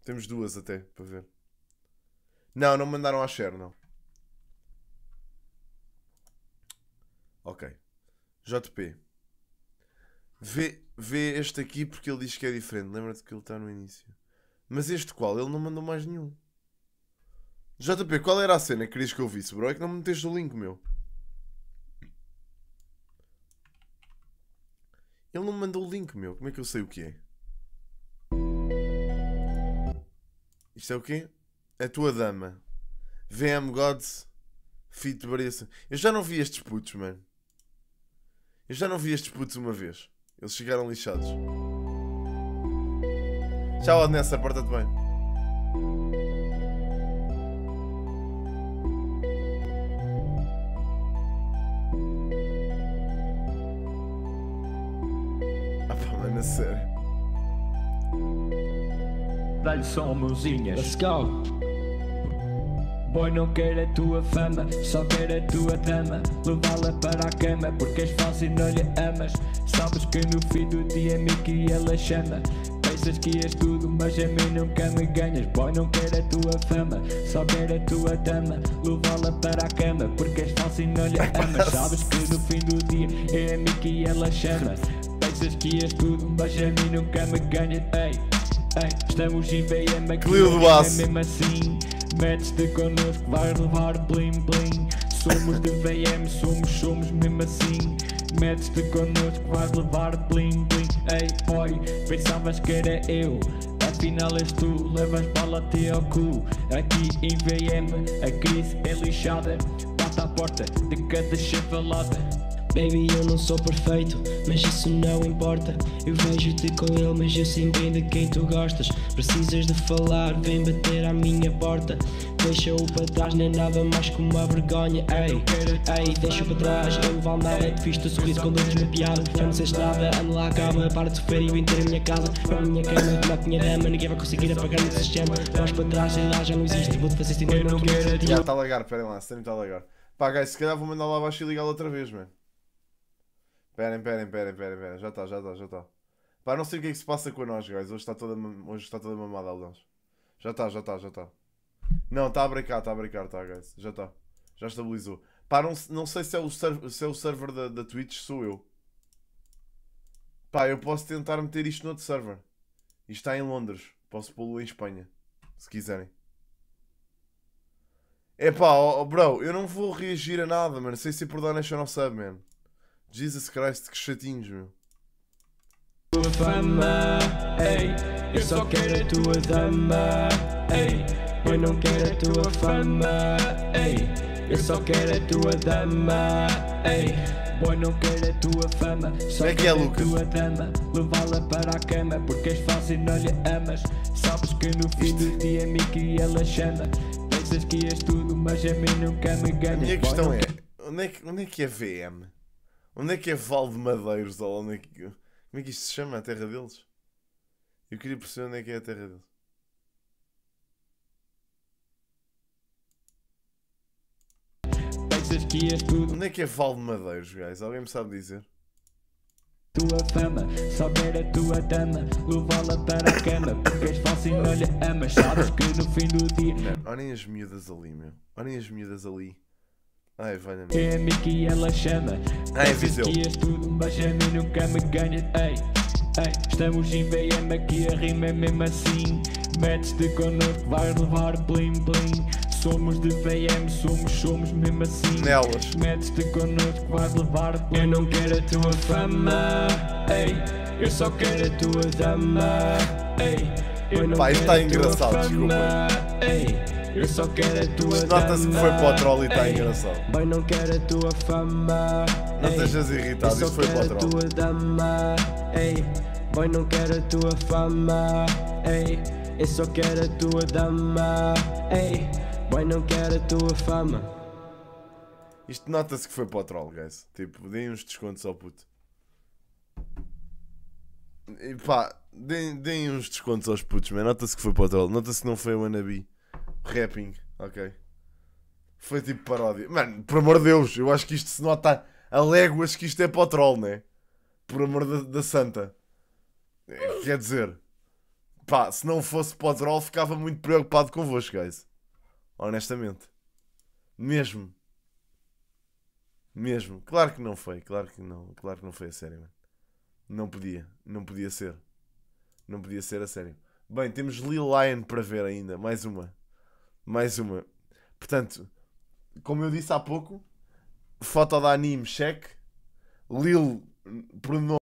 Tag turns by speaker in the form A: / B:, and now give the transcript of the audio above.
A: Temos duas até, para ver. Não, não me mandaram à share, não. Ok. JP. Vê este aqui porque ele diz que é diferente. Lembra-te que ele está no início. Mas este qual? Ele não mandou mais nenhum. JP, qual era a cena que querias que eu visse, bro? É que não me meteste o link, meu. Ele não me mandou o link, meu. Como é que eu sei o que é? Isto é o quê? A tua dama. VM Gods. Fit variação. Eu já não vi estes putos, mano. Eu já não vi estes putos uma vez. Eles chegaram lixados. Tchau, Nessa. Porta-te bem. Ah pá, mano, a sério.
B: Dá-lhe só mãozinhas.
C: Let's go.
B: Boy, não quer a tua fama, só quer a tua dama. Levá-la para a cama, porque és falso e não lhe amas. Sabes que no fim do dia é mim que ela chama. Pensas que és tudo, mas a mim nunca me ganhas. Boy, não quer a tua fama, só quer a tua dama. Levá-la para a cama, porque és falso e não lhe amas. Sabes que no fim do dia é a mim que ela chama. Pensas que és tudo, mas a mim nunca me ganhas. Ei, ei, estamos em VM aqui, é mesmo assim. Metes-te connosco, vais levar blim blim. Somos de VM, somos mesmo assim. Metes-te connosco, vais levar blim blim. Ei, boy, pensavas que era eu, afinal és tu, levas bala até ao cu. Aqui em VM, a crise é lixada. Bata à porta de cada chavalada.
C: Baby, eu não sou perfeito, mas isso não importa. Eu vejo-te com ele, mas eu sei bem de quem tu gostas. Precisas de falar, vem bater à minha porta. Deixa-o para trás, não é nada mais que uma vergonha. Ei, ei, deixa-o para trás, eu não vale nada. Fiz teu sorriso com dores na piada. Já não sei nada, anda lá, acaba. Para de sofrer e vem ter a minha casa. Para a minha cama, como a minha dama. Ninguém vai conseguir apagar esse sistema. Vais para trás, sei lá, já não existe. Vou-te fazer sentir, não quero.
A: Já está a lagar, esperem lá, se está a lagar. Pá, guys, se calhar vou mandar lá abaixo e ligá-lo outra vez, mano. Esperem. Já está. Pá, não sei o que é que se passa com a nós, guys. Hoje está toda mamada, aliás. Já está. Não, está a brincar, tá, guys. Já está. Já estabilizou. Pá, não sei se é o server da Twitch, sou eu. Pá, eu posso tentar meter isto no outro server. Isto está em Londres. Posso pô-lo em Espanha, se quiserem. É pá, bro, eu não vou reagir a nada, mano. Sei se por donation ou sub, man. Jesus Christ, que chatinhos, meu.
B: Tua fama, ei, eu só quero a tua dama, ei, eu não quero a tua fama, ei, eu só quero a tua dama, ei, boy, não quero a tua fama, só quero a tua dama, levá-la para a cama, porque és falso e não lhe amas, sabes que no fim do dia é mim que ela chama, pensas que és tudo, mas a mim nunca me ganhas.
A: A minha questão é, onde é que é VM? Onde é que é Val de Madeiros? Ou onde é que... Como é que isto se chama? A terra deles? Eu queria perceber onde é que é a terra deles.
B: Pensas que és tudo.
A: Onde é que é Val de Madeiros, guys? Alguém me sabe dizer?
B: Tua fama, só quer a tua dama, levá-la para a cama, porque és falso e não lhe amas, sabes que no fim do dia...
A: Não, olhem as miúdas ali, meu. Olhem as miúdas ali. Ai, valha-me.
B: É a mim que ela chama.
A: Ai, Viseu.
B: Que és tudo, mas a mim nunca me ganhas. Ei, ei, estamos em VM aqui, a rima é mesmo assim. Metes-te connosco, vais levar blim blim. Somos de VM, somos mesmo assim.
A: Nelas.
B: Metes-te connosco, vais levar blim. Eu não quero a tua fama, ei, eu só quero a tua dama, ei, eu não
A: Pá,
B: quero
A: está
B: a tua
A: engraçado,
B: fama, ei. Eu só quero a tua
A: Nota-se que foi para o troll e está
B: ei,
A: engraçado.
B: Boy, não quero a tua fama.
A: Não
B: ei,
A: estejas irritado,
B: eu
A: isto foi
B: só
A: para o
B: quero a
A: troll.
B: tua dama. Ei, boy, não quero a tua fama. Ei, eu só quero a tua dama. Ei, boy, não quero a tua fama.
A: Isto nota-se que foi para o troll, guys. Tipo, deem uns descontos ao puto. E pá, deem uns descontos aos putos, man. Nota-se que foi para o troll. Nota-se que não foi o Anabi. Rapping, ok. Foi tipo paródia. Mano, por amor de Deus, eu acho que isto se nota a léguas que isto é para o troll, né? Por amor da santa. Quer dizer, Pá, se não fosse para o Droll, ficava muito preocupado convosco, guys. Honestamente. Mesmo. Mesmo. Claro que não foi. Claro que não foi a sério, mano. Não podia. Não podia ser. Não podia ser a sério. Bem, temos Lil Lion para ver ainda. Mais uma. Mais uma. Portanto, como eu disse há pouco, foto da anime, check. Lil, pronome